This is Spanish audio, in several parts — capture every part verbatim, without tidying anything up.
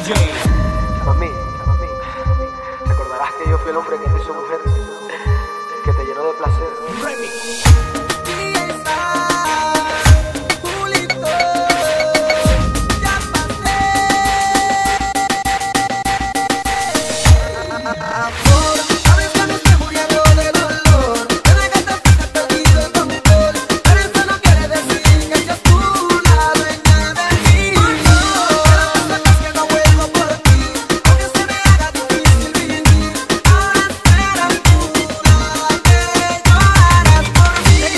J. Mami, mami, recordarás que yo fui el hombre que te hizo mujer, que te llenó de placer. Remix. Por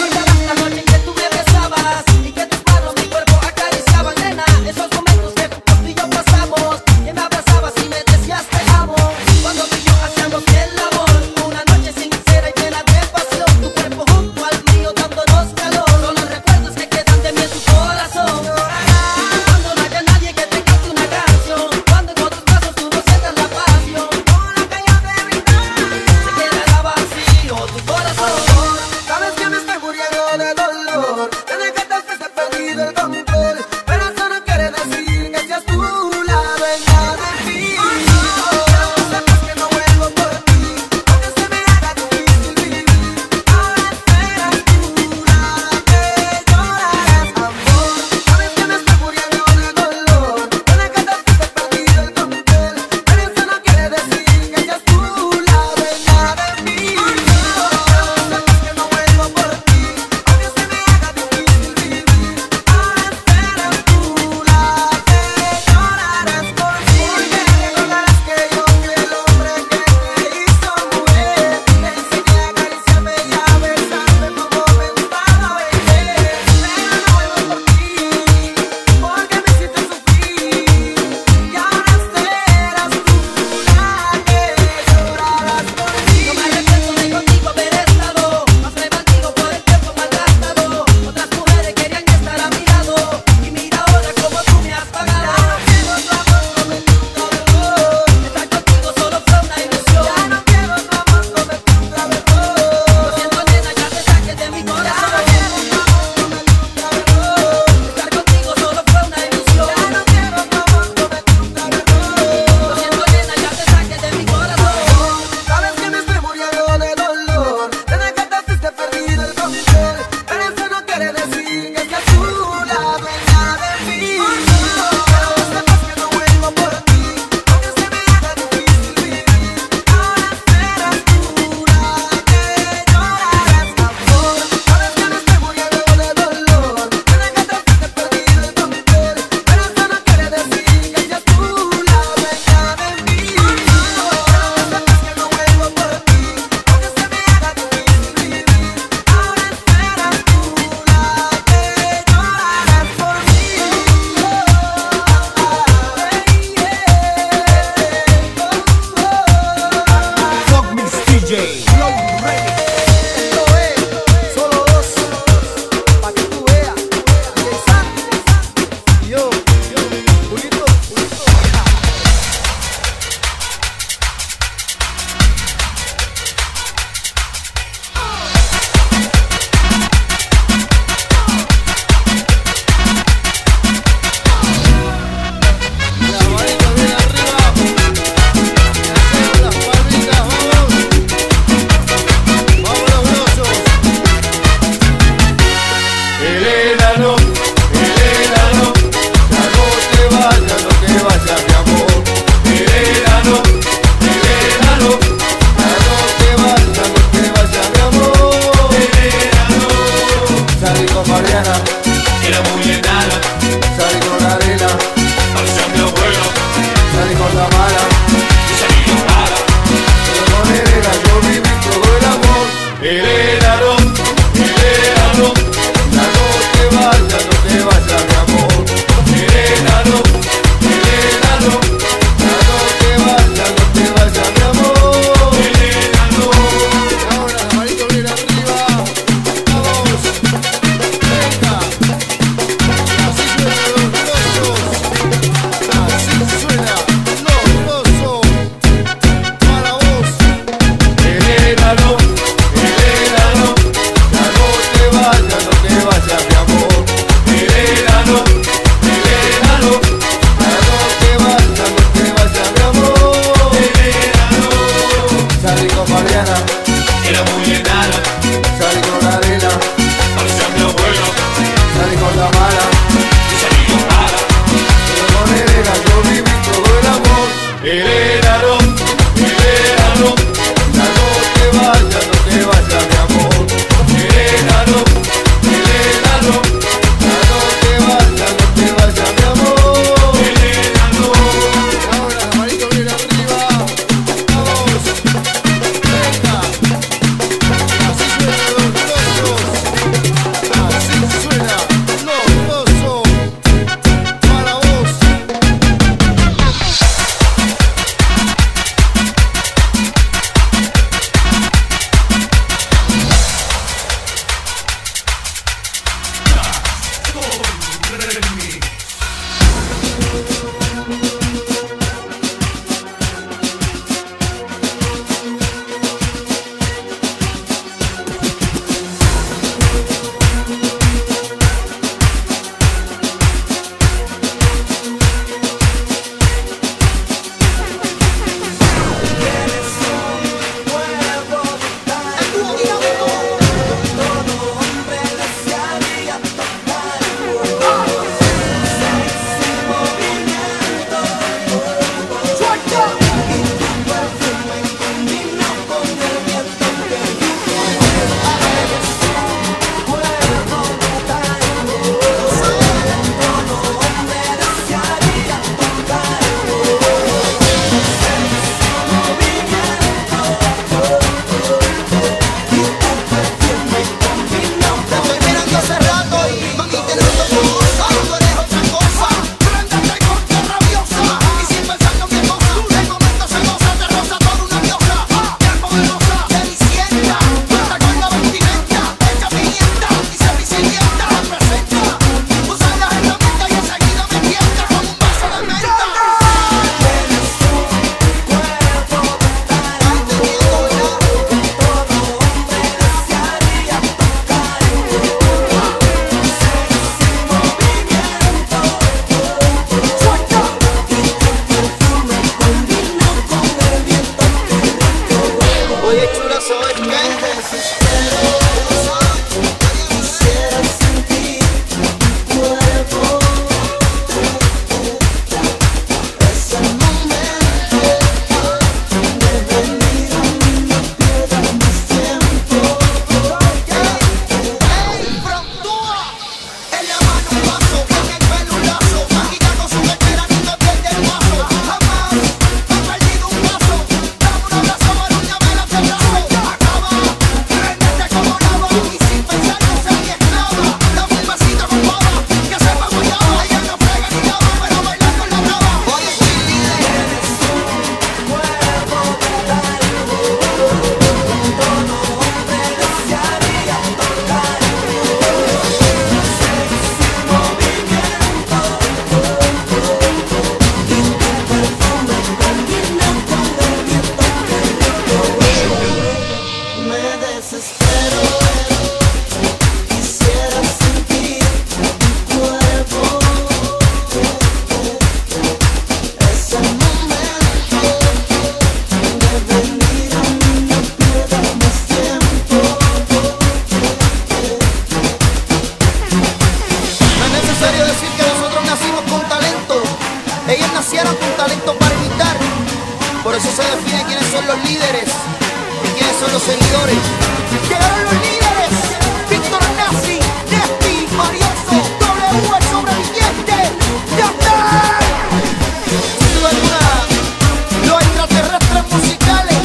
nacieron con talento para imitar. Por eso se define quiénes son los líderes y quiénes son los seguidores. Llegaron los líderes: Víctor Nazi, Nesti, Marioso, W, el sobreviviente, Yandel. Sin duda alguna, los extraterrestres musicales.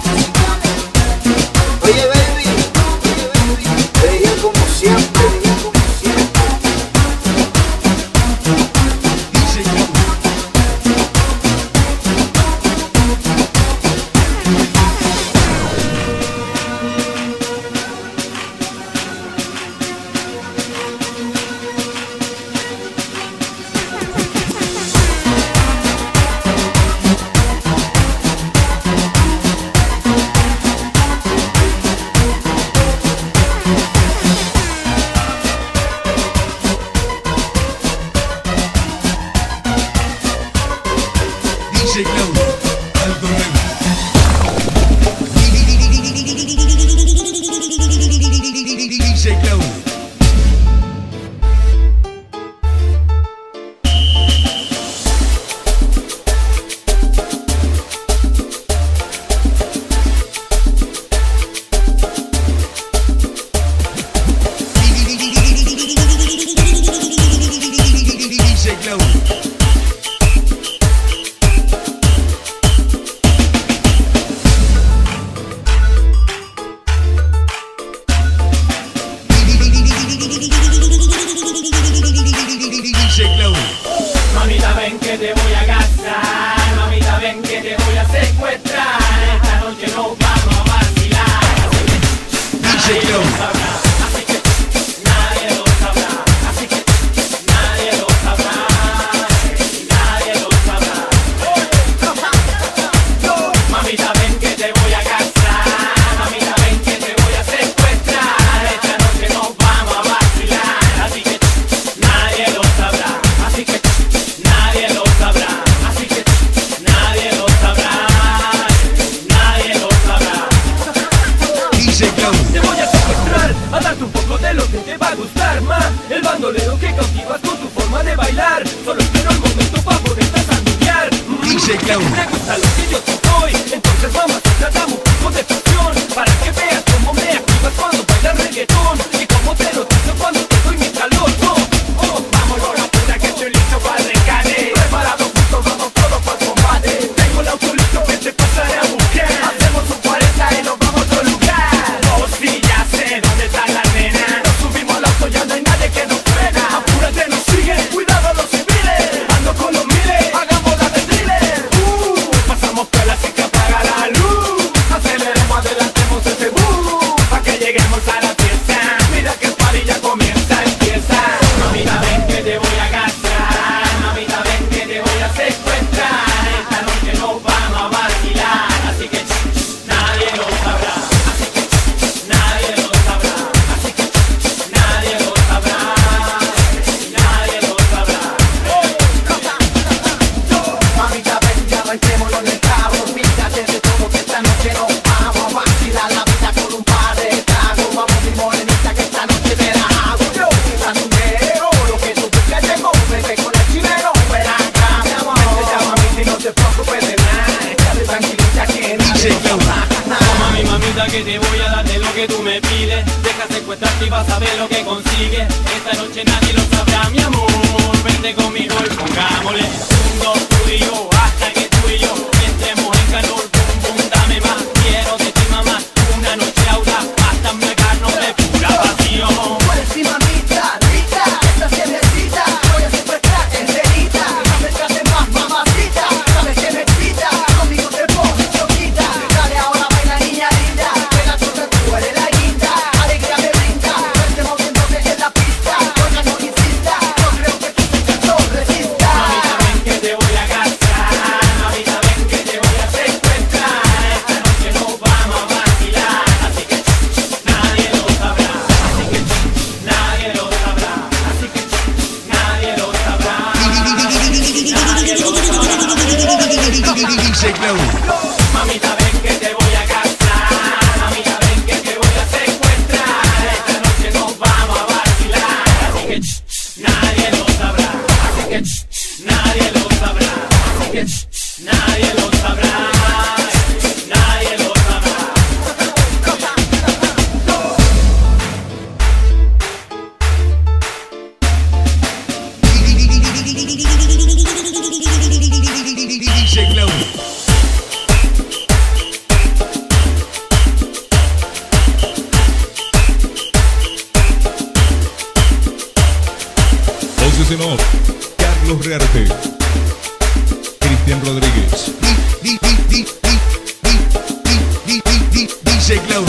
Oye, baby, te dije como siempre. Mamita, ven que te voy a gastar, mamita, ven que te voy a secuestrar. Esta noche nos vamos a vacilar. Nadie lo sabrá, así que nadie lo sabrá, así que nadie lo sabrá, nadie lo sabrá. Mamita, ven que te voy a gastar, mamita, ven que te voy a secuestrar. Esta noche nos vamos a vacilar, así que nadie lo sabrá, así que nadie lo sabrá, así que nadie lo sabrá, nadie lo sabrá. Te voy a secuestrar, a darte un poco de lo que te va a gustar más. El bandolero que cautivas con tu forma de bailar. Solo espero el momento para poderte sandunguear. Mm, te gusta lo que yo te doy, entonces vamos a tratar un poco de pasión, para que veas cómo me activas cuando bailas reggaetón, y cómo te lo digo cuando te doy mi calor. Oh, oh, vámonos la puta que estoy listo para el recane. Preparado, juntos, vamos todos para el combate. Tengo el auto listo que te pasaré a buscar. Hacemos un cuarenta y nos vamos a otro lugar. Oh sí, ya sé dónde está la nena. Nos subimos al auto, ya no hay nadie que nos frena. Apúrate, nos sigue, cuidado los civiles. Ando con los miles, hagamos la de thriller. Uh, pasamos por la que apaga la luz. Aceleremos, adelantemos ese bus, pa' que lleguemos a la fiesta. Mira que el party ya comienza, empieza. Mamita, ven que te voy a gastar, mamita, ven que te voy a secuestrar. Esta noche nos vamos a vacilar, así que nadie lo sabrá, así que nadie lo sabrá, así que nadie lo sabrá, nadie lo sabrá. Mamita, ven, ya arranquémonos del carro. Fíjate de todo que esta noche nos vamos a vacilar la vida con un par de tragos. Vamos mi morenita que esta noche te la hago yo. Sandunguero, lo que tú buscas llegó. Vete con el chileno, ven acá, mi amor. Vente ya, mamita, y no te preocupes de nada. Quédate tranquilita que nadie lo sabrá. Oh, mami, mamita, que te voy a dar de lo que tú me pides. Deja secuestrarte y vas a ver lo que consigues. Esta noche nadie lo sabrá, mi amor. Vente conmigo y pongámosle un, dos, tú y yo, hasta que tú y yo entremos en calor. Bum, bum, dame más, quiero de ti, mamá. Una noche audaz, hasta embriagarnos de pura pasión. Pues sí, mamita, rica, esta fiestecita, voy a secuestrar enterita. Acércate más, mamacita, sabes que me excita, conmigo te pones choquita. Dale ahora, baila niña linda, que la cosa tú eres la guinda. Alegría me brinda, verte moviéndote en la pista. Oiga, no insista, yo creo que tú te no resistas. Mamita, ven que te voy a gastar, mamita, ven que te voy a secuestrar. Esta noche nos vamos a vacilar, así que nadie lo sabrá, así que nadie lo sabrá, así que nadie lo sabrá, nadie lo sabrá. Mamita, ven que te voy a gastar, mamita, ven que te voy a secuestrar. Esta noche nos vamos a vacilar, así que nadie lo sabrá, así que nadie lo sabrá, así nadie, nadie lo sabrá, nadie lo sabrá. D J Cloud. Voces en off, Carlos Rearte, Cristian Rodríguez, D J Cloud,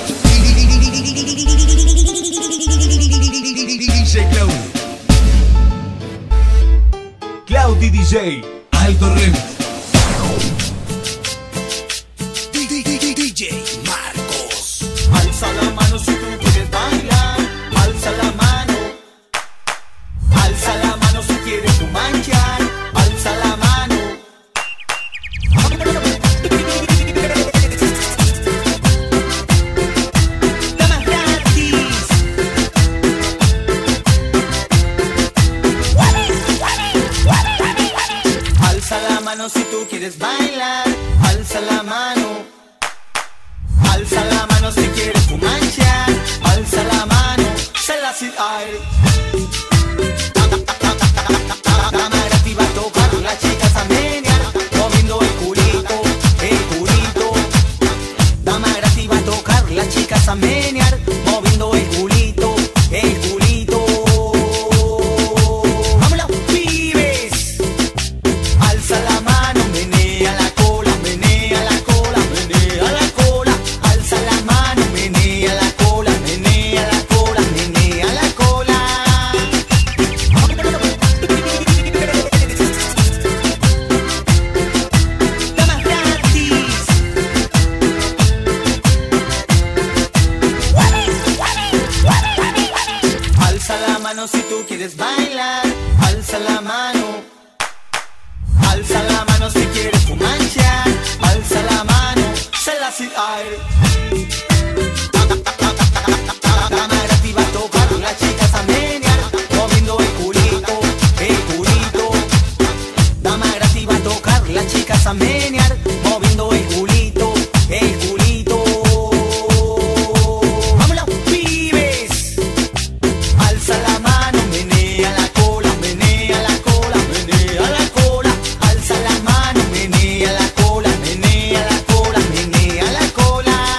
D J Cloud, Cloudy D J, Alto Remix, D J Marcos. Alza la mano si tú quieres bailar, alza la mano. Alza la mano si quieres tu manchar, alza la mano. Dama gratis. Alza la mano si tú quieres bailar, alza la mano. Alza la mano si quieres tu manchar, alza la mano. Se la si ay. Dama gratis va a tocar, las chicas a menear, moviendo el culito, el culito. Dama gratis va a tocar, las chicas a menear, moviendo el culito, el culito. ¡Vámonos, pibes! Alza la mano, menea la cola, menea la cola, menea la cola. Alza la mano, menea la cola, menea la cola, menea la cola. Damas gratis. Alza la mano si tú quieres bailar, alza la mano. Alza la mano si quieres tu manchar, alza la mano. Se la si ay. Dama gratis va a tocar, las chicas a menear, moviendo el culito, el culito. Dama gratis va a tocar, las chicas a menear, moviendo el culito, el culito. ¡Vámonos, pibes! Alza la mano, menea la cola, menea la cola, menea la cola. Alza la mano, menea la cola, menea la cola, menea la cola.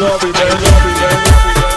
love it, I love it, I love it.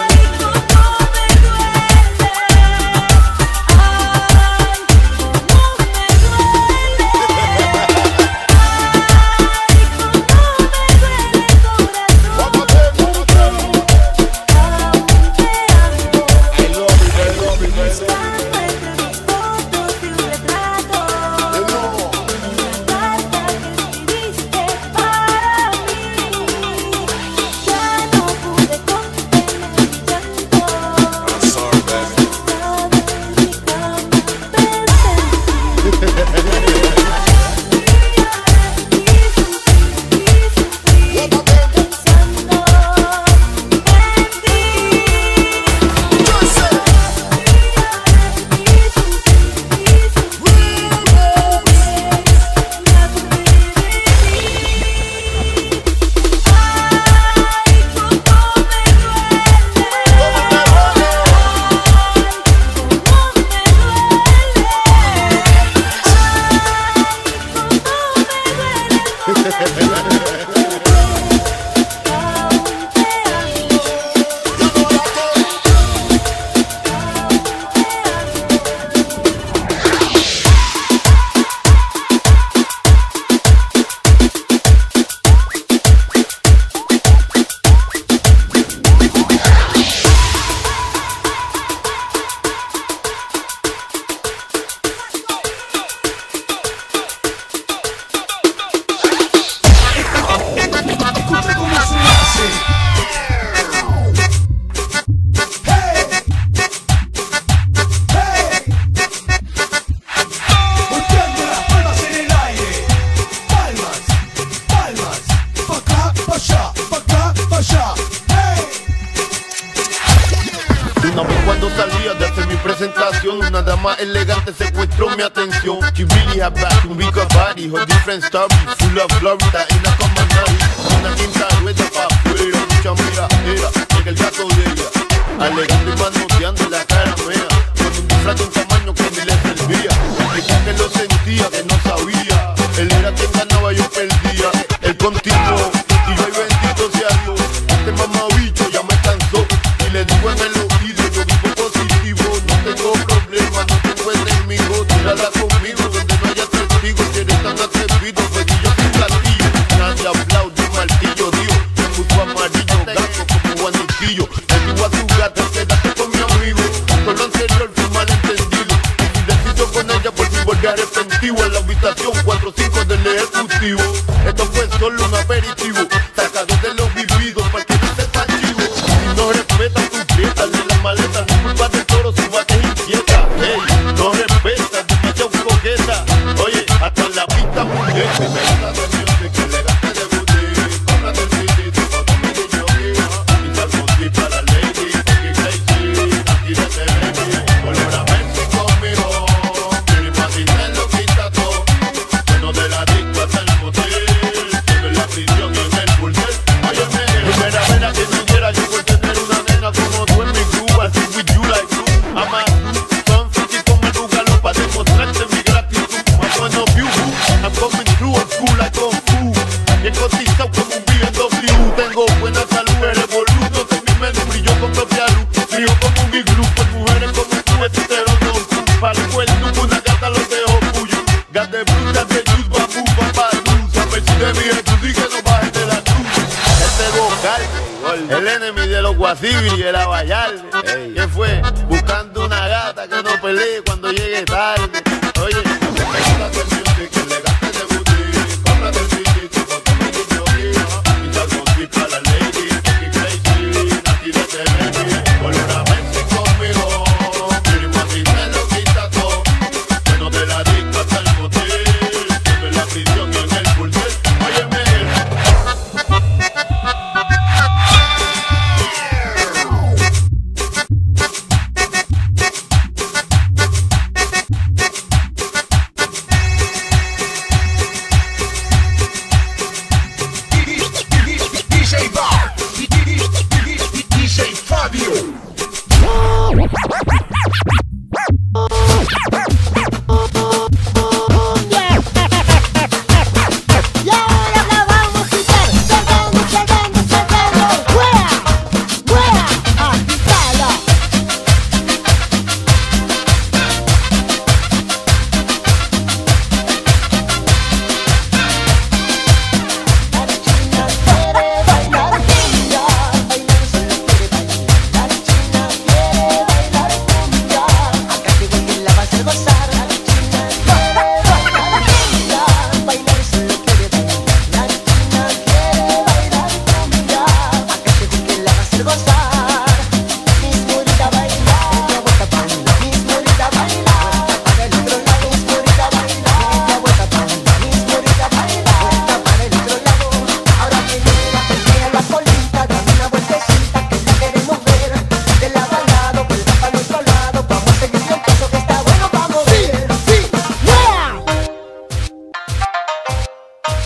Cuando salía de hacer mi presentación, una dama elegante secuestró mi atención. She really had back and we got body, her different story, full of Florida y la common night. Una quinta rueda pa' afuera, mucha miradera, llega el gato de ella, alegando y manoteando la cara mea, con un disfraz de un tamaño que ni le servía. Dijo que lo sentía, que no sabía, él era quien ganaba, yo perdía. Él continuó, y yo, ay bendito sea Dios, este mamabicho ya me cansó. Y le digo en el oído, yo vivo positivo, no tengo problemas, no tengo enemigos. Tírala conmigo donde no haya testigos, si eres tan atrevido, pues si yo soy platillo. Nadie aplaude un martillo, Dios, me puso amarillo, gato como guaniquillo. Le digo a tu gata, quédate con mi amigo, con lo anterior fui malentendido. Y decido con ella por si volví arrepentivo. En la habitación cuatro cinco del ejecutivo, esto fue solo un aperitivo, sacado de los vividos, para que no sepa chivo. Si no respetan tus fiestas, ni las maletas, ni culpa del toro, su bate es inquieta. Hey, no respetas, demasiado coqueta. Oye, hasta la pista mujer. Me gusta de music, elegante de boutique, compra del C D, tu foto mi niño guía. Y salgo tip para la lady, que crazy, aquí de te baby. Volver a verse conmigo, quiero imaginar lo que está todo. Lleno de la disco hasta el motel, en la prisión y en el burdel. Óyeme, primera vez que tuviera yo por tener una nena como tú en mi Cuba, así with you like you. I'm a son friki con el bugalo pa' demostrarte mi gratitud. I'm gonna view, I'm coming through old school like Kung Fu. Bien cotizado como un B M W. Tengo buena salud, eres boludo, de mi menú brillo con propia luz. Frío como un iglú, pues mujeres como tú, hetero no tú. Para el cuerno, una gata los dejo puyo. Gas de frutas de juice, bambú, papá, luz. A ver si de mi Jesús y que no bajes de la cruz. Este vocal, el enemy de los guasibiri y el abayal. ¿Qué fue? Buscando una gata que no pelee cuando llegue tarde. Oye, me gusta el music, elegante de boutique, compra del C D, tu foto mi niño guía. Y salgo tip para la lady, que crazy, aquí de te baby. Volver a verse conmigo, quiero imaginar lo que está todo. Lleno de la disco hasta el motel, en la prisión y en el burdel. Óyeme,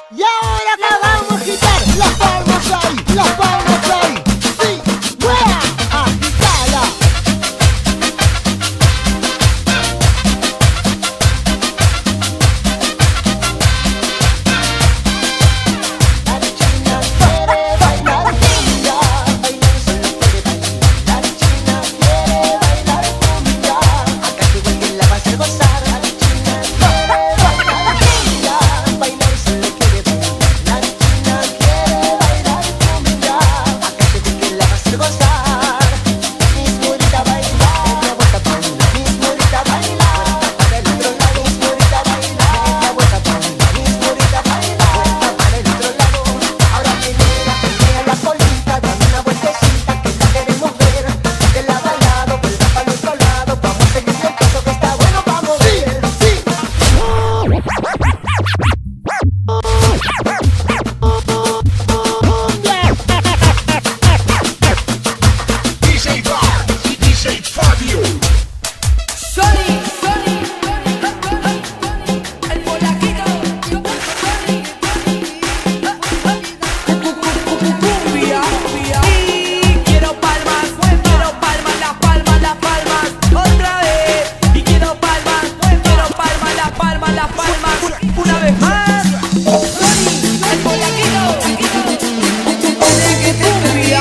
Y ahora la vamos a agitar. Las palmas ahí, las palmas ahí. Sí, ¡wea! Agitala. La china quiere bailar cumbia, bailar solo quiere bailar. La china quiere bailar cumbia, acá que vuelve la va a hacer gozar. La china quiere bailar cumbia, bailar solo quiere bailar. La china quiere bailar cumbia, acá que vuelve la va a hacer gozar. Mis morita bailar, media vuelta baila, mis morita bailar, para el otro lado, mis morita bailar, media vuelta baila, mis morita bailar, vuelta para el otro lado. Ahora menea, menea la colita, dame una vueltecita que la queremos ver. De lado a lado, vuelta para el otro lado, vamos a seguir el paso que está bueno, vamos a ver. Sí, sí. D J Bar y D J Fabio. Sony, Sony, el polaquito, cumbia, y quiero palmas, quiero palmas, las palmas, las palmas, otra vez, y quiero palmas, quiero palmas, las palmas, las palmas, una vez más. Sony, el polaquito, tiene que te cumbia,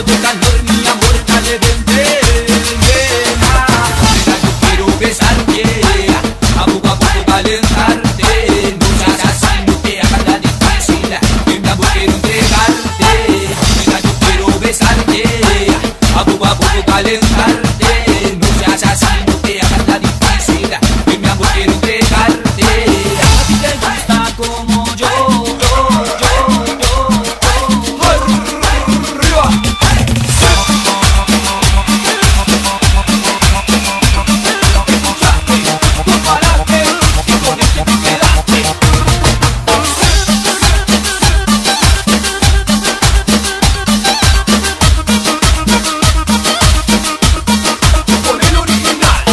poco de calor, mi amor, dale, ven, ven, ven. Nena, yo quiero besarte, a poco a poco calentarte. No seas así, no te hagas la difícil, que mi amor quiero entregarte. Nena, yo quiero besarte, a poco a poco calentarte. No seas así, no te hagas la difícil, que mi amor quiero entregarte. A ti te gusta como yo, yo, yo, yo, yo. Arriba. Tú paraste y con este te quedaste. Con el original.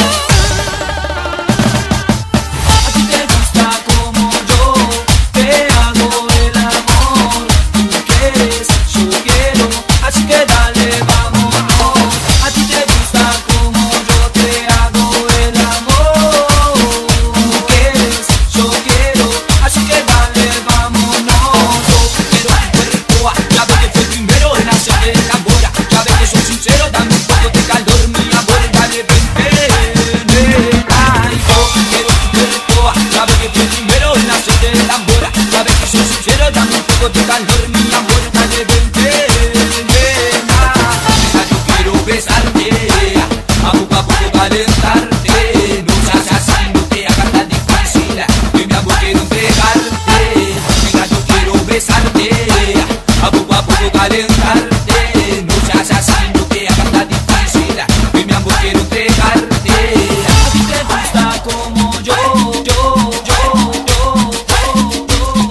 A ti te gusta como yo te hago el amor. Tú quieres, yo quiero, así que dale, vámonos. A ti te gusta como yo te hago el amor. Tú quieres, yo quiero, así que dale, vámonos. Yo quiero tu cuerpo, ya ve que fue primero en hacerte el amor. Ya ve que soy sincero, dame un poco de calor, mi amor, dale, ven, ven, ven. Ay, yo quiero tu cuerpo, ya ve que fue primero en hacerte el amor. Ya ve que soy sincero, dame un poco de calor, mi amor, dale, ven, ven, ven. Ay, yo quiero besarte, a poco a poco calentarte. No seas así, no te hagas la difícil, que mi amor quiero entregarte. Venga, yo quiero besarte, a poco a poco calentarte. No seas así, no te hagas la difícil, que mi amor quiero entregarte. A ti te gusta como yo, yo, yo, yo, yo, yo,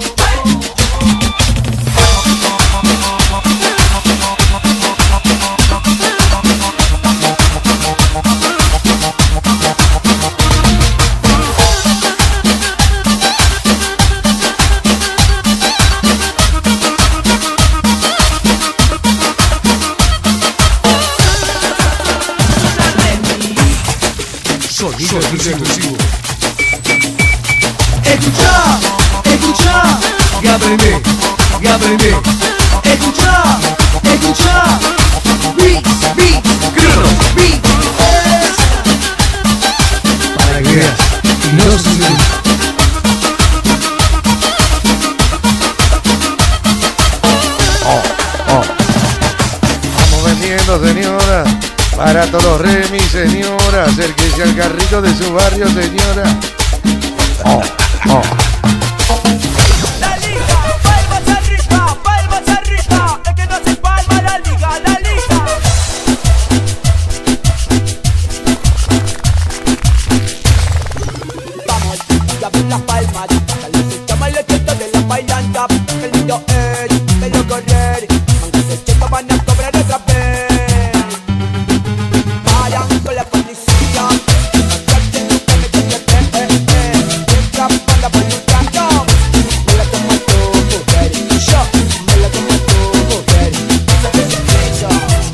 Sonido exclusivo. Escucha, escucha, Gábreme, gábreme. escucha, escucha. Beat, beat, Crono. beat. Para que veas. Y no se siente. Vamos vendiendo, señora. Para todos remis, señora. Acérquese al carrito de su barrio, señora. Oh, oh. La liga, palmas arriba, palmas arriba. El que no se palma la liga, la liga. Vamos, ya ven las palmas. Dale, se llama el efecto de la bailanta. Qué lindo es, de lo correr. Aunque se checa van a cobrar otra vez. Vayan con la policía. Matarte, nunca me toques, eh, eh, eh. Mientras banda por luchando. Me la tomo tu mujer. Yo, me la tomo tu mujer. ¿Sabes eso?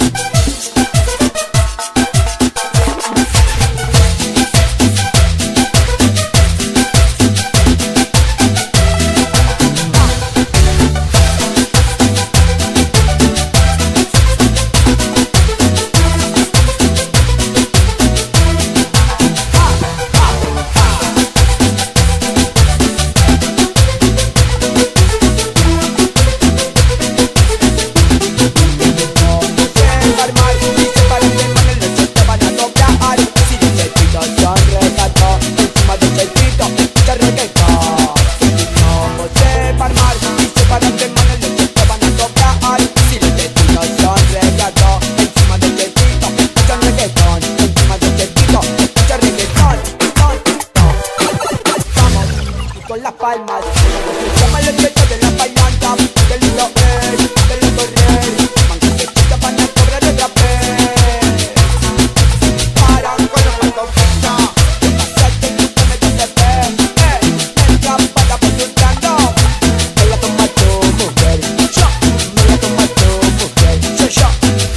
Con las palmas, se llama el efecto de la bailanta. Qué lindo es, de lo correr. Aunque se chica van a cobrar otra vez. Paran con los palcos ficha. Pasarte nunca me toques, eh. Entra para por luchando. Me la toma tu mujer. Yo, me la toma tu mujer. Yo, yo.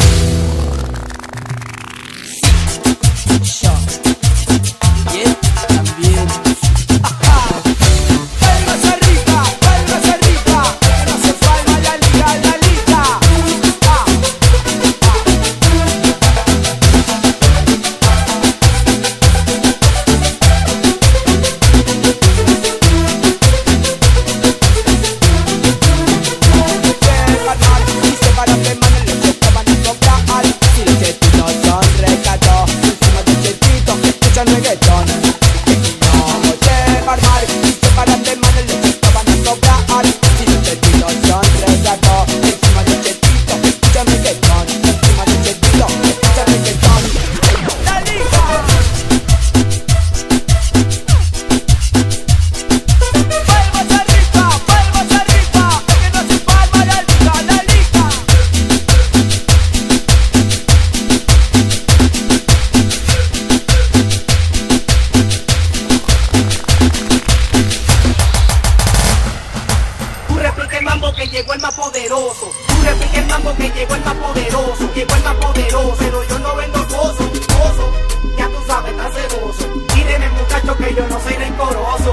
Yo. Y él también. Ajá. Palmas arriba, palmas arriba, que no se palma la que llegó el más poderoso. Tú repique el mambo que llegó el más poderoso. Llegó el más poderoso, pero yo no vendo gozo, gozo. Ya tú sabes, estás ceboso. Míreme muchacho que yo no soy rencoroso.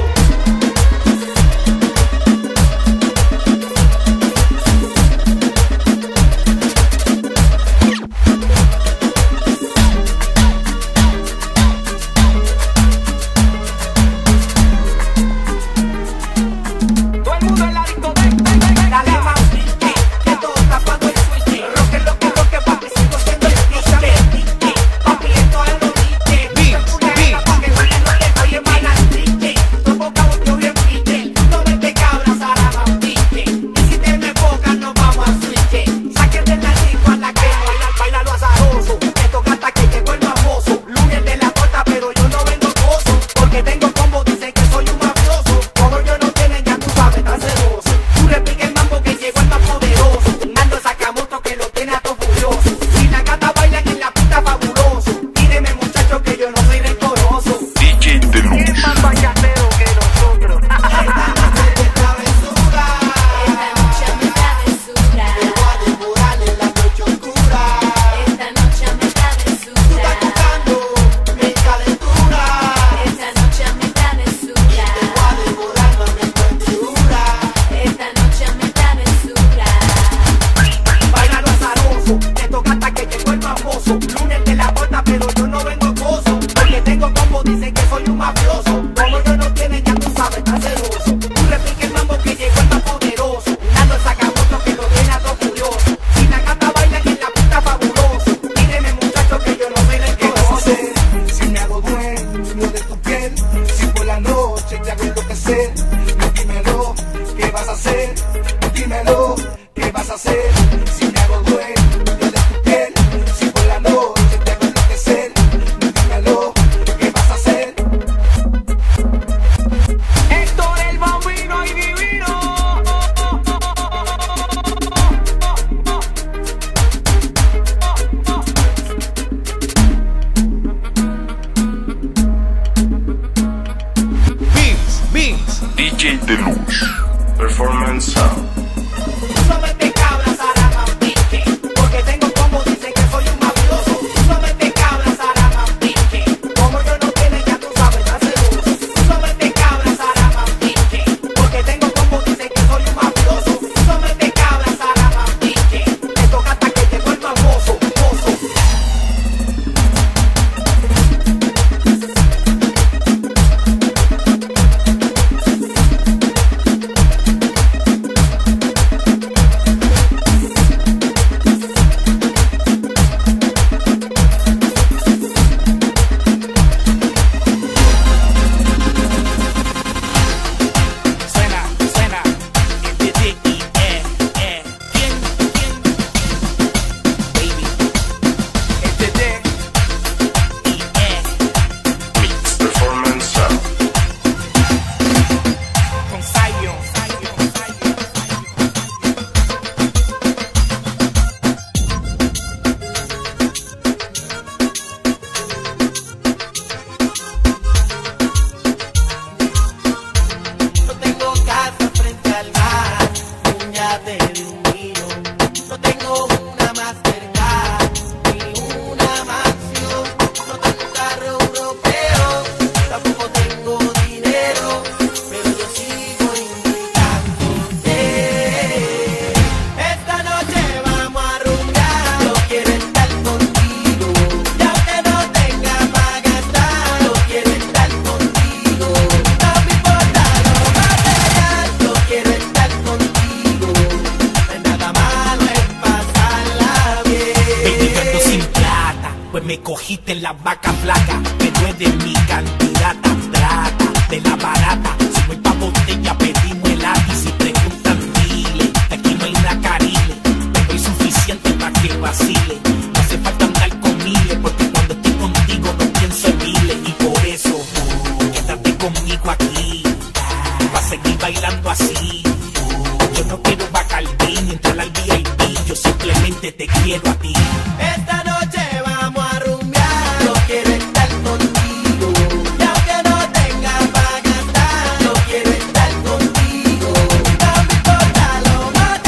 Me cogiste en la vaca flaca, pero es de mi cantidad tan trata, de la barata. Si voy pa' botella pedimos el lápiz. Si preguntan dile, aquí no hay una carile. Me doy suficiente pa' que vacile. No hace falta andar con miles, porque cuando estoy contigo no pienso en miles. Y por eso, uh, quédate conmigo aquí, uh, va a seguir bailando así. Uh, yo no quiero Bacardí ni entrar al V I P, yo simplemente te quiero a ti. Esta noche vamos a rumbear, yo quiero estar contigo. Y aunque no tenga pa' gastar, yo quiero estar contigo. No me importa lo más.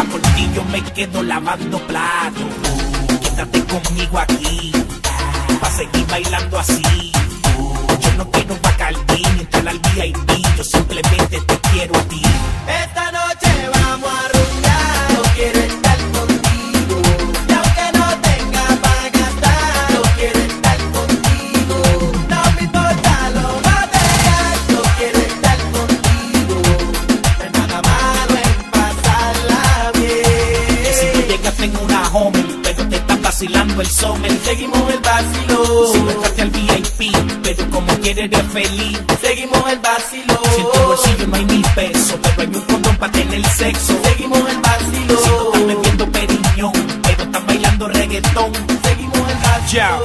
loca por ti, yo me quedo lavando platos. Quédate conmigo aquí, pa' seguir bailando así. Yo no quiero Bacardí ni entrar al V I P, yo simplemente te quiero a ti. Esta noche vamos a rumbear, yo quiero estar contigo. Y aunque no tenga para gastar, yo quiero estar contigo. No me importa lo material, yo quiero estar contigo. No hay nada malo en pasarla bien. Y si tú llegas en una Homer, pero te están vacilando el summer, Seguimos el vacilo. si no entraste al V I P, pero como quieres eres feliz. Seguimos el vacilo. Si en tu bolsillo no hay mil pesos, pero hay un condón para tener sexo. Seguimos el vacilo. Si no están bebiendo periñón, pero están bailando reggaetón. Seguimos el vacilo.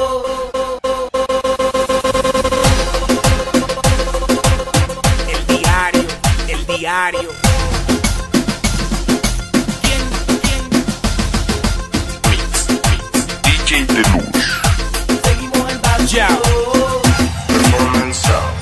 El diario, el diario. ¿Quién, quién? D J Deluxe. Seguimos el vacilo. Performance Sound.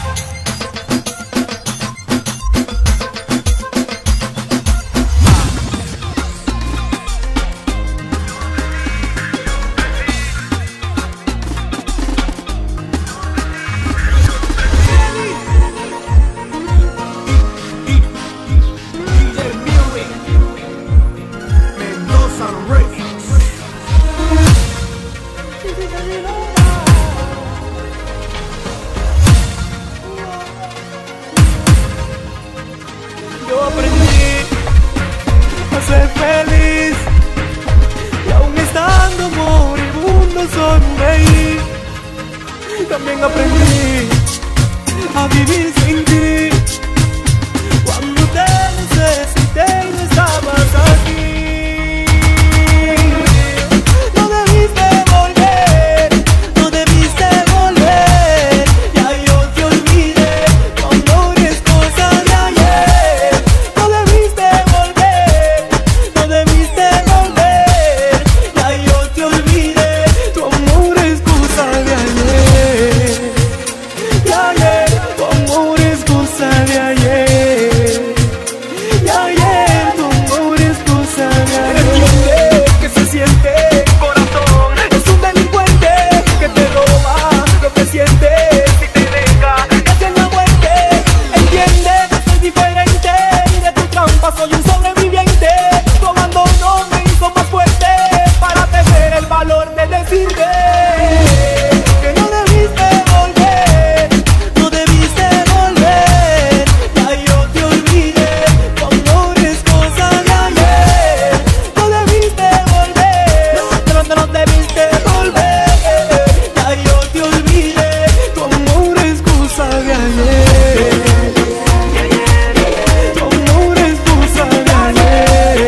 Mendoza Records. Yo aprendí a ser feliz y aún estando moribundo sonreír. También aprendí a vivir sin ti cuando te necesité y no estabas aquí. No debiste volver, no debiste volver. Ya yo te olvidé, tu amor es cosa de ayer. No debiste volver, no debiste volver. Ya yo te olvidé, tu amor es cosa de ayer. De ayer, tu amor es cosa de ayer. De ayer, tu amor es cosa de ayer. Entiende que se siente el corazón, es un delincuente que te roba lo que sientes y te deja casi en la muerte. Entiende que soy diferente y de tu trampa soy un sobreviviente. Tu abandono me hizo más fuerte para tener el valor de decirte que no debiste volver, no debiste volver. Ya yo te olvidé, tu amor es cosa de ayer. No debiste volver, no, no, no debiste volver. Ya yo te olvidé, tu amor es cosa de ayer. Tu amor es cosa de ayer.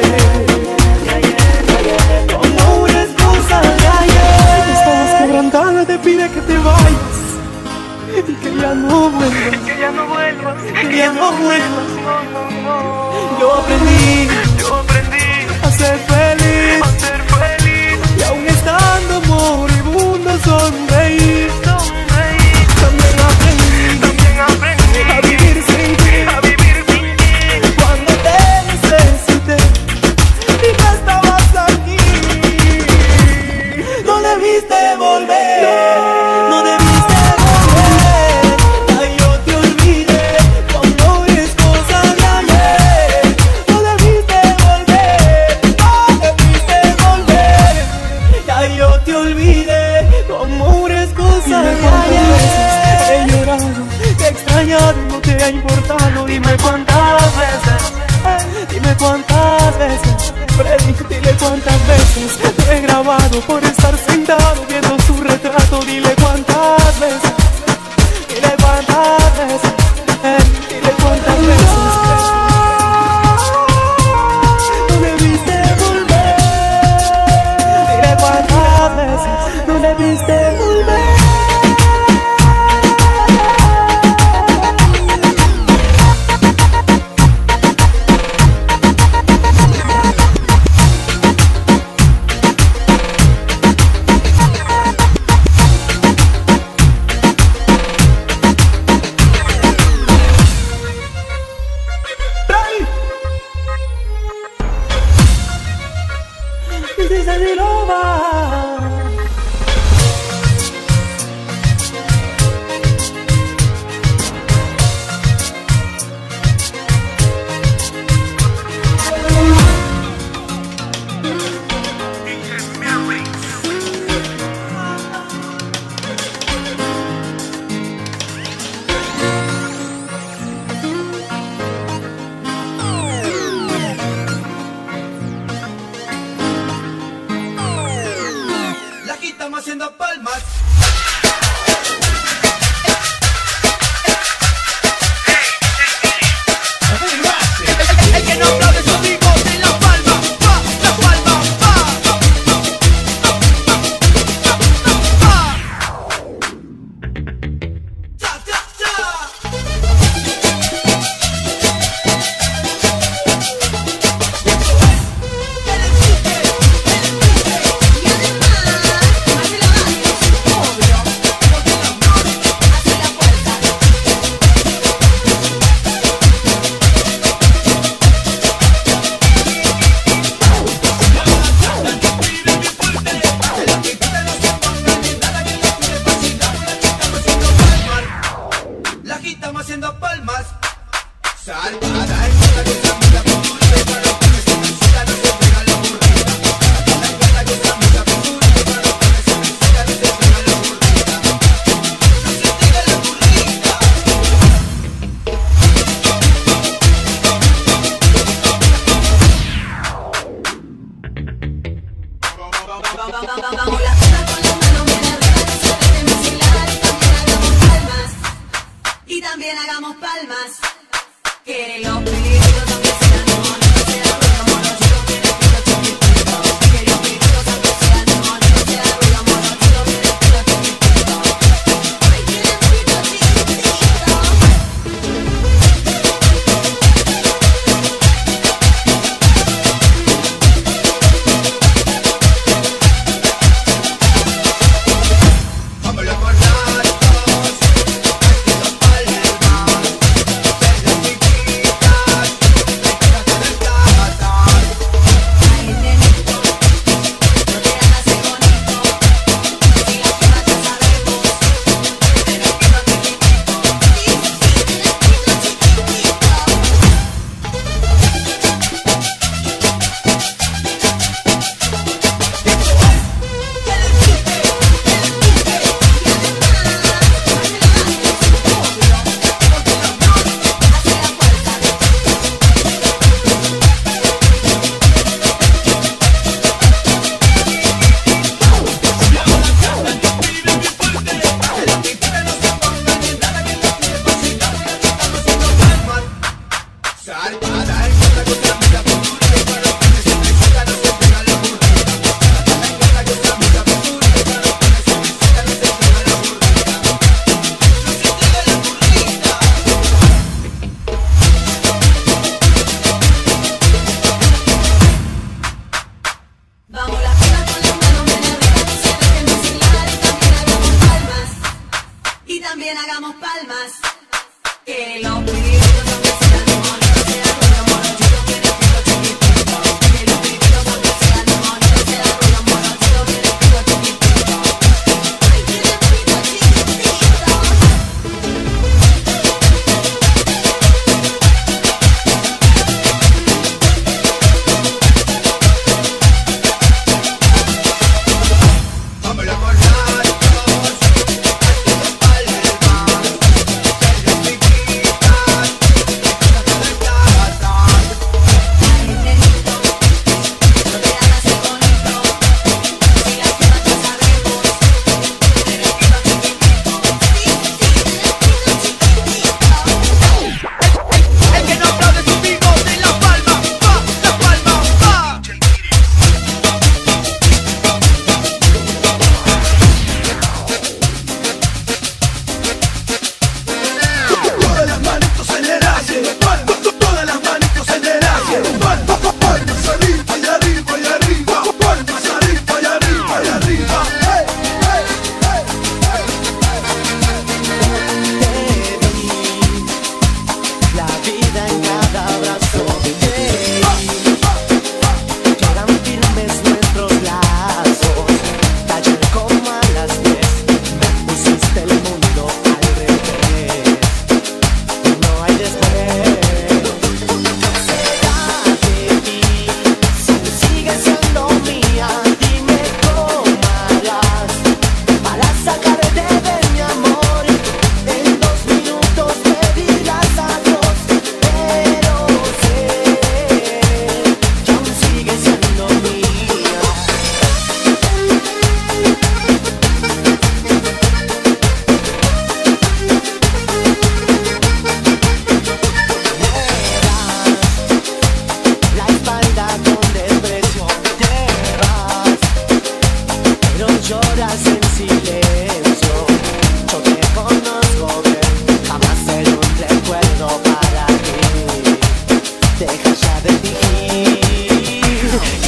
Tu amor es cosa de ayer. Estás quebrantada, te pide que te vayas y que ya no vuelvas, que ya no vuelvas, que ya no vuelvas. Yo aprendí, yo aprendí a ser feliz, a ser feliz. Y aún estando moribundo sonreír. También aprendí, también aprendí a vivir sin ti, a vivir sin ti. Cuando te necesité y no estabas aquí. No debiste volver, no debiste volver. Ya yo te olvidé, tu amor es cosa de ayer. No debiste volver, no debiste volver. Ya yo te olvidé, tu amor es cosa de ayer. He llorado, te he extrañado, no te ha importado. Dime cuántas veces, eh, dime cuántas veces. Freddy, dile cuántas veces te he grabado por estar sentado viendo su retrato. Dile cuántas veces, dile cuántas veces, eh, dile cuántas veces. No debiste volver, dile cuántas veces, no debiste volver. dices así no va.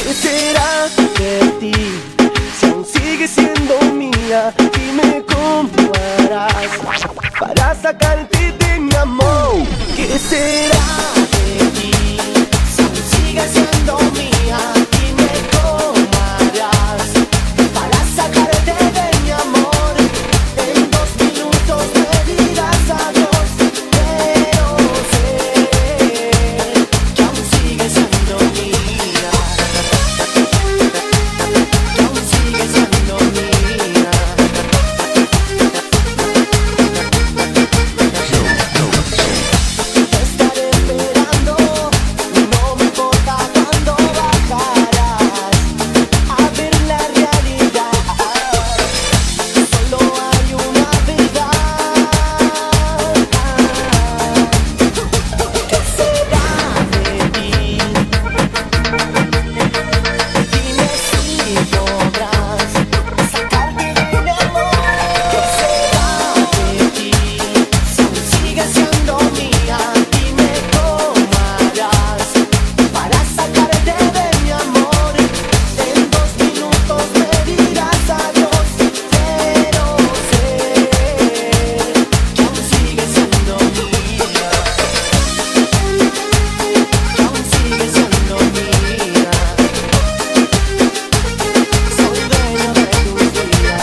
¿Qué será de ti? Si aún sigues siendo mía, dime cómo harás para sacarte de mi amor. ¿Qué será de ti? Si aún sigues siendo mía, dime cómo harás para sacarte de mi amor. En dos minutos me dirás adiós, pero sé que aún sigues siendo mía, que aún sigues siendo mía. Te estaré esperando, no me importa cuándo bajarás a ver la realidad. Solo hay una verdad. ¿Qué será de ti? Dime si podrás sacarte de mi amor. ¿Qué será de ti? Si aún sigues siendo mía, dime cómo harás para sacarte de mi amor. En dos minutos me dirás adiós, pero sé que aún sigues siendo mía, que aún sigues siendo mía. Soy dueño de tus días,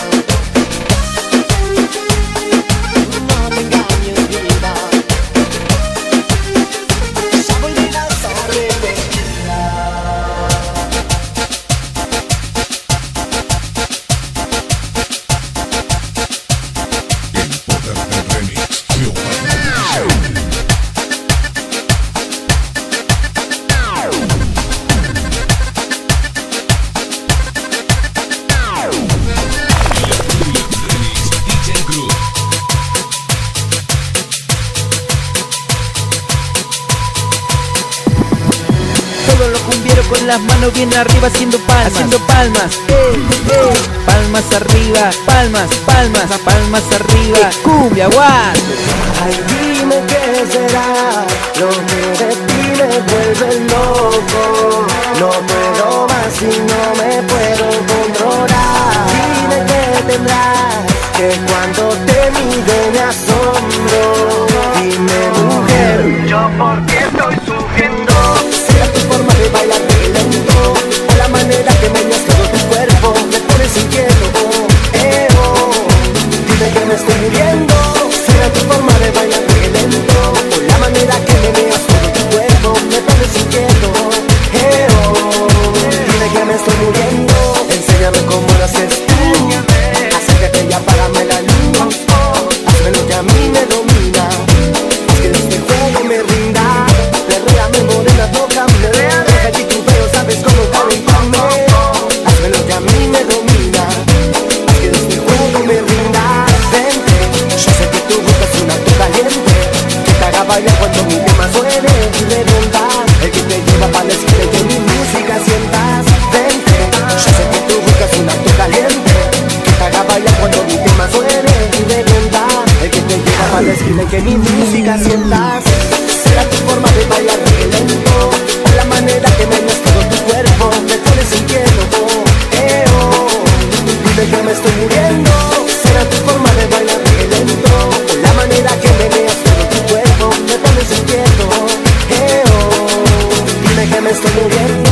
no te engañes, vida, ya volverás a repetirla. Todo lo cumbiero con las manos bien arriba haciendo palmas, haciendo palmas, eh, eh. Palmas arriba, palmas, palmas, palmas arriba, cumbia, guau. Ay, dime qué será lo que de ti me vuelve loco. No puedo más y no me puedo controlar. Dime qué tendrás, que cuando te mire me asombro. Dime, mujer, yo por qué estoy sufriendo. Será tu forma de bailar muy lento, o la manera que meneas todo tu cuerpo me pones inquieto, eh, oh. Dime que me estoy muriendo. Será tu forma de bailar muy lento, o la manera que meneas todo tu cuerpo me pones inquieto, eh, oh. Dime que me estoy muriendo. Enséñame cómo lo haces tú. Acércate y apágame la luz. Hazme lo que a mí me domina, haz que este juego me rinda. Perréame morena, tócame, deja que tu pelo sabes cómo calentarme. Hazme lo que a mí me domina, haz que este juego me rinda. Vente, yo sé que tú buscas un acto caliente que te haga bailar cuando mi tema suene y redonda, el que te lleva para decirte que mi música sientas. Vente, yo sé que tú buscas un acto caliente que te haga bailar cuando mi tema suene y redonda, el que te lleva para decirte que mi música sientas. Será tu forma de bailar muy lento, o la manera que meneas todo tu cuerpo me pones inquieto, eh, oh. Dime que me estoy muriendo. Será tu forma de bailar muy lento, o la manera que meneas todo tu cuerpo me pones inquieto, eh, oh. Dime que me estoy muriendo.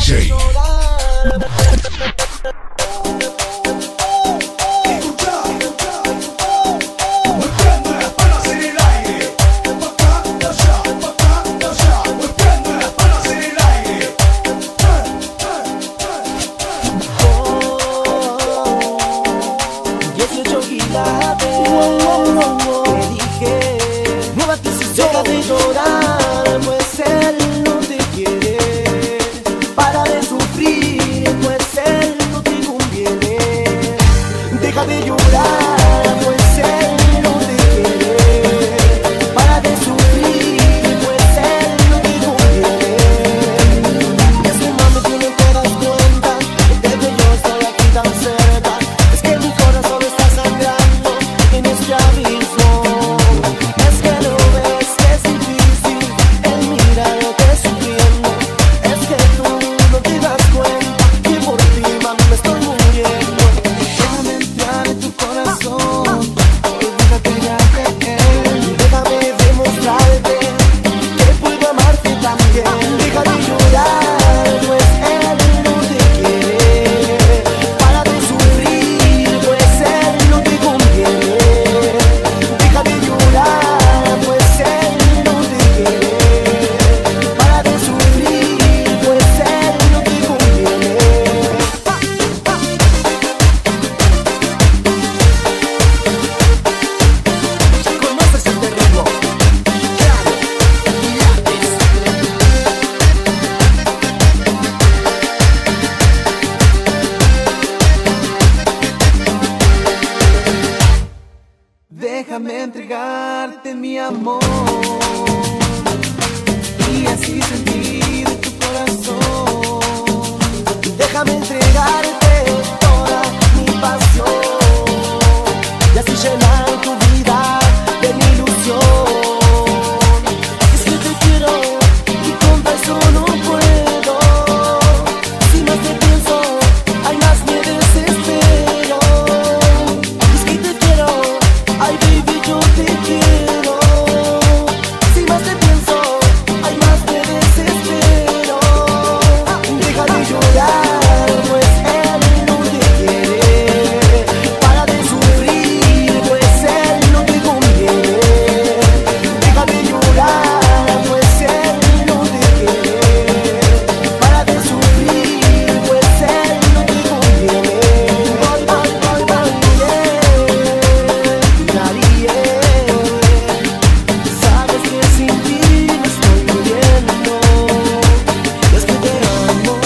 J. Déjame entregarte mi amor y así sentir tu corazón. Déjame entregarte toda mi pasión y así llenar tu vida de mi ilusión. Es que te quiero y con eso no puedo. Si más te pienso, ay, más me desespero. Es que te quiero, ay, baby, yo te quiero. Si más te pienso, ay, más me desespero. Deja de llorar, pues él no te quiere. Para de sufrir, pues él no te conviene. Deja de llorar, pues él no te quiere. Para de sufrir, pues él no te conviene. Voy, voy, voy, voy, nadie. Sabes que sin ti me estoy muriendo. Es que te amo.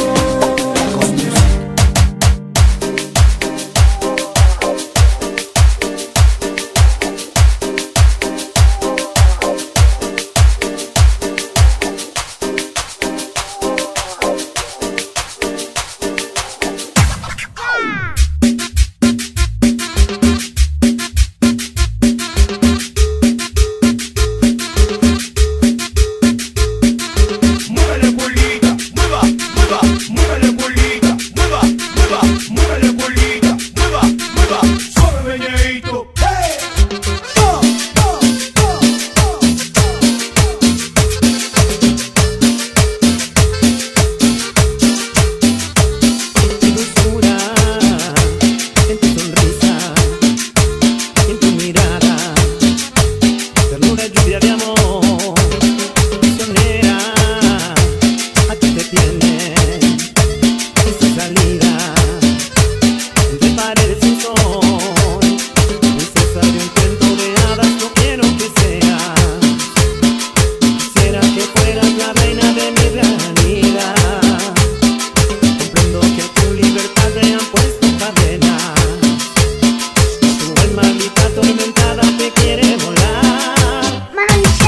Muévele bolita, mueva, mueva, muévele bolita, mueva, mueva, muévele bolita, mueva, mueva, suave meneíto. ¡Hey! ¡Oh, oh, oh, oh! En tu dulzura, en tu sonrisa, en tu mirada, ternura y lluvia de amor, misionera, a ti te tiene esa salida, entre paredes y sol, princesa de un cuento de hadas, no quiero que seas, quisiera que fueras la reina de mi realidad. Comprendo que a tu libertad te han puesto cadenas. Tu alma grita atormentada te quiere volar.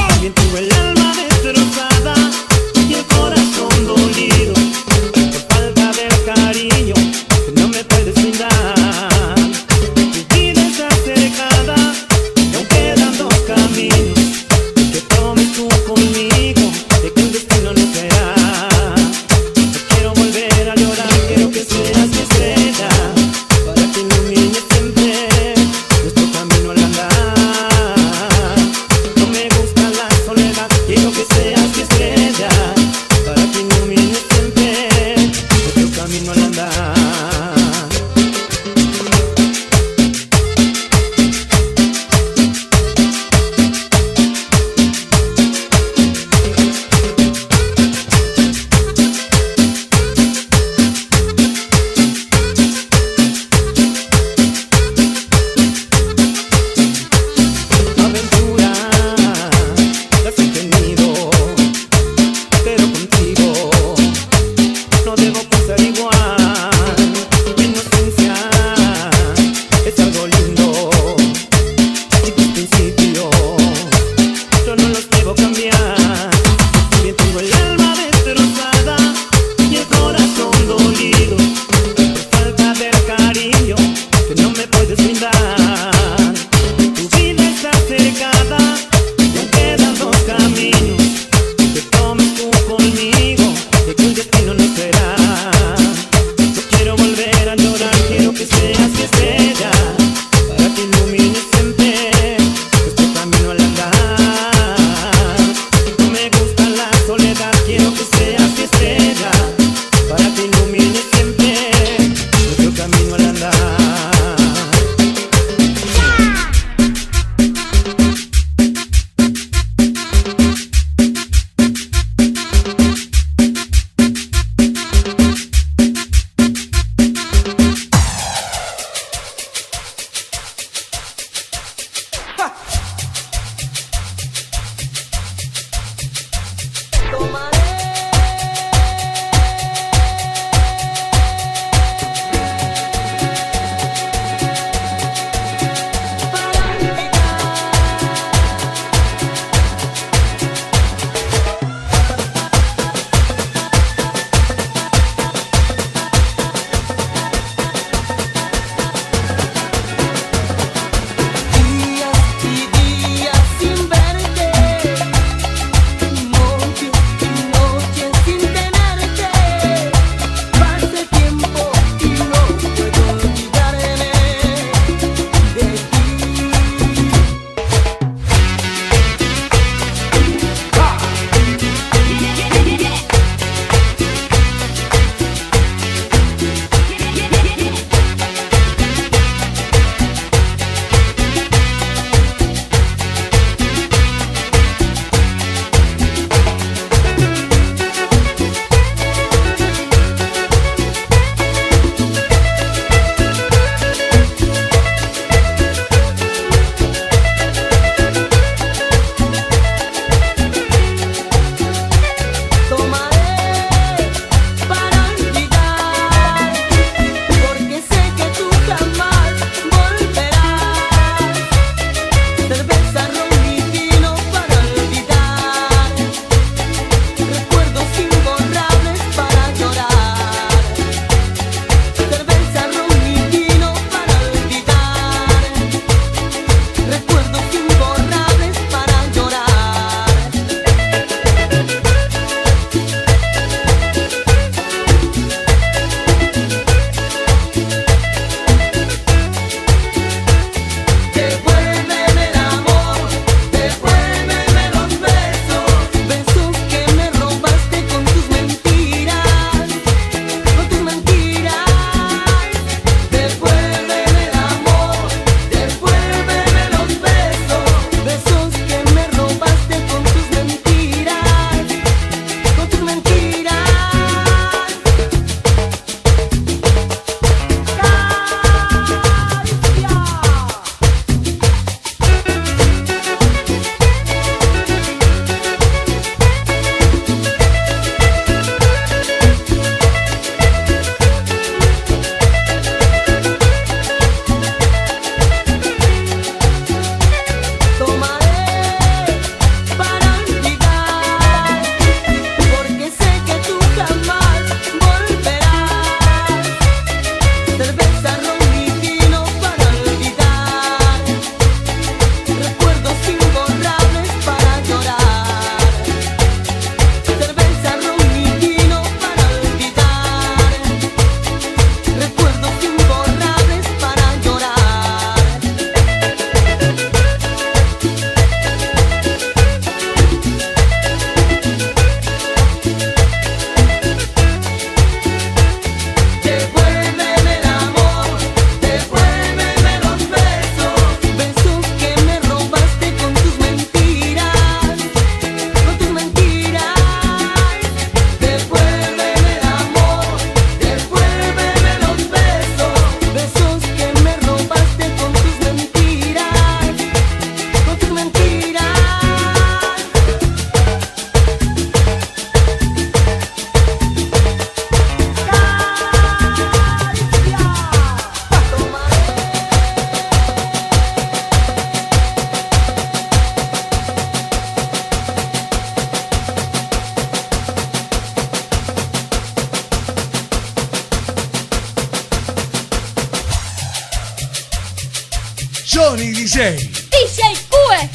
Tony D J. D J Ue.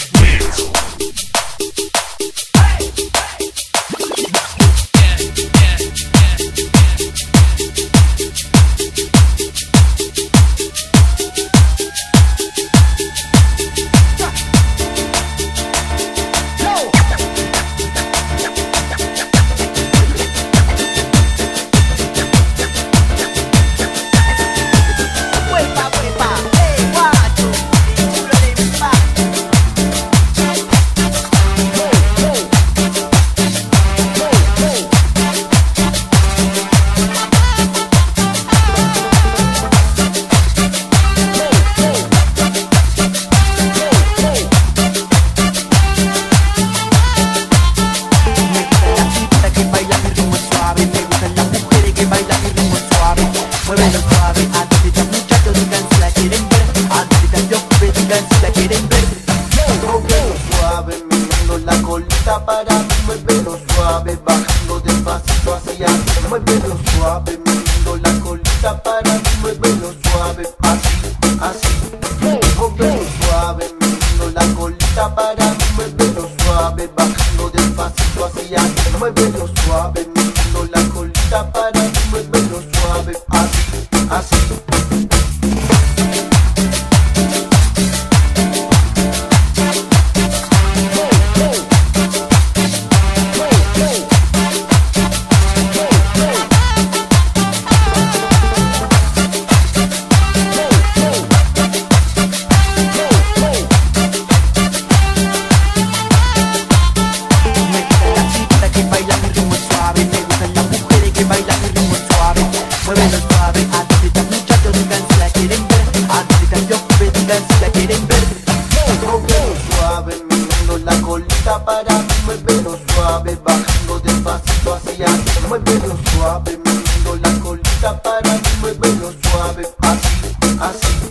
Suave, moviendo la colita para mí, muévelo suave, así, así.